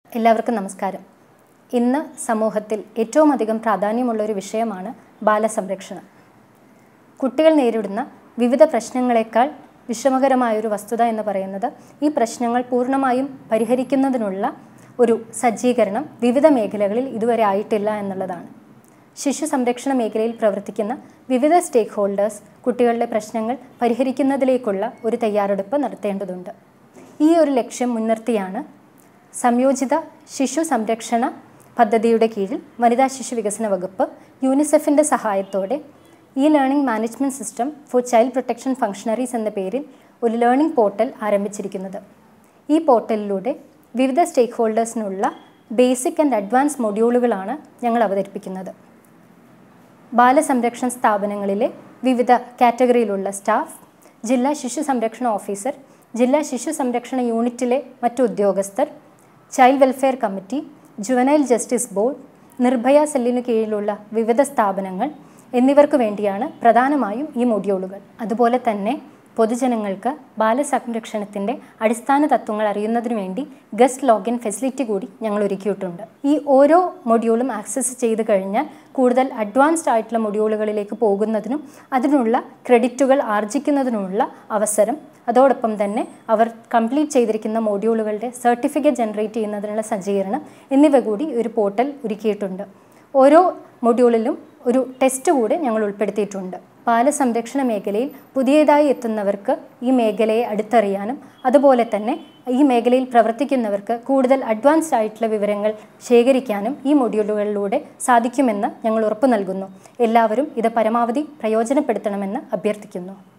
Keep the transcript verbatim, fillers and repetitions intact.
എല്ലാവർക്കും നമസ്കാരം. ഇന്ന് സമൂഹത്തിൽ ഏറ്റവും അധികം പ്രാധാന്യമുള്ള ഒരു വിഷയമാണ് ബാലസംരക്ഷണം. കുട്ടികൾ നേരിടുന്ന വിവിധ പ്രശ്നങ്ങളെക്കാൾ വിഷമകരമായൊരു വസ്തുത എന്ന് പറയുന്നത് ഈ പ്രശ്നങ്ങൾ പൂർണ്ണമായും പരിഹരിക്കുന്നതിനുള്ള ഒരു സജ്ജീകരണം വിവിധ മേഖലകളിൽ ഇതുവരെ ആയിട്ടില്ല എന്നുള്ളതാണ്. ശിശു സംരക്ഷണ മേഖലയിൽ പ്രവർത്തിക്കുന്ന വിവിധ സ്റ്റേക്ക് ഹോൾഡേഴ്സ് കുട്ടികളുടെ പ്രശ്നങ്ങൾ പരിഹരിക്കുന്നതിലേക്കുള്ള ഒരു തയ്യാറെടുപ്പ് നടത്തേണ്ടതുണ്ട്. ഈ ഒരു ലക്ഷ്യം മുൻനിർത്തിയാണ് സംയോജിത ശിശു സംരക്ഷണ പദ്ധതിയുടെ കീഴിൽ വനിതാ ശിശു വികസന വകുപ്പ് യൂണിസെഫിൻ്റെ സഹായത്തോടെ e learning management system for child protection functionaries എന്ന പേരിൽ ഒരു ലേണിംഗ് പോർട്ടൽ ആരംഭിച്ചിരിക്കുന്നത്. ഈ പോർട്ടലിലൂടെ വിവിധ സ്റ്റേക്ക് ഹോൾഡേഴ്സിനുള്ള ബേസിക് ആൻഡ് അഡ്വാൻസ് മൊഡ്യൂളുകളാണ് ഞങ്ങൾ അവതരിപ്പിക്കുന്നത്. ബാലസംരക്ഷണ സ്ഥാപനങ്ങളിലെ വിവിധ കാറ്റഗറിയിലുള്ള സ്റ്റാഫ്, ജില്ലാ ശിശു സംരക്ഷണ ഓഫീസർ, ജില്ലാ ശിശു സംരക്ഷണ യൂണിറ്റിലെ മറ്റു ഉദ്യോഗസ്ഥർ, child welfare committee, juvenile justice board, Nirbhaya സെല്ലിനു കീഴിലുള്ള വിവിധ സ്ഥാപനങ്ങൾ എന്നിവർക്ക് വേണ്ടിയാണ് പ്രധാനമായും ഈ മൊഡ്യൂളുകൾ. അതുപോലെ തന്നെ പൊതുജനങ്ങൾക്ക് ബാലസംരക്ഷണത്തിൻ്റെ അടിസ്ഥാന തത്വങ്ങൾ അറിയുന്നതിനു വേണ്ടി ഗസ്റ്റ് ലോഗിൻ ഫെസിലിറ്റി കൂടി ഞങ്ങൾ ഒരുക്കിയിട്ടുണ്ട്. ഈ ഓരോ മൊഡ്യൂളും ആക്സസ് ചെയ്ത് കഴിഞ്ഞാൽ കൂടുതൽ അഡ്വാൻസ്ഡ് ആയിട്ടുള്ള മൊഡ്യൂളുകളിലേക്ക് പോകുന്നതിനും അതിനുള്ള ക്രെഡിറ്റുകൾ ആർജിക്കുന്നതിനുമുള്ള അവസരം, അതോടൊപ്പം തന്നെ അവർ കംപ്ലീറ്റ് ചെയ്തിരിക്കുന്ന മൊഡ്യൂളുകളുടെ സർട്ടിഫിക്കറ്റ് ജനറേറ്റ് ചെയ്യുന്നതിനുള്ള സജ്ജീകരണം എന്നിവ കൂടി ഒരു പോർട്ടൽ ഒരുക്കിയിട്ടുണ്ട്. ഓരോ മൊഡ്യൂളിലും ഒരു ടെസ്റ്റ് കൂടെ ഞങ്ങൾ ഉൾപ്പെടുത്തിയിട്ടുണ്ട്. ബാലസംരക്ഷണ മേഖലയിൽ പുതിയതായി എത്തുന്നവർക്ക് ഈ മേഖലയെ അടുത്തറിയാനും അതുപോലെ തന്നെ ഈ മേഖലയിൽ പ്രവർത്തിക്കുന്നവർക്ക് കൂടുതൽ അഡ്വാൻസ്ഡ് ആയിട്ടുള്ള വിവരങ്ങൾ ശേഖരിക്കാനും ഈ മൊഡ്യൂളുകളിലൂടെ സാധിക്കുമെന്ന് ഞങ്ങൾ ഉറപ്പു നൽകുന്നു. എല്ലാവരും ഇത് പരമാവധി പ്രയോജനപ്പെടുത്തണമെന്ന് അഭ്യർത്ഥിക്കുന്നു.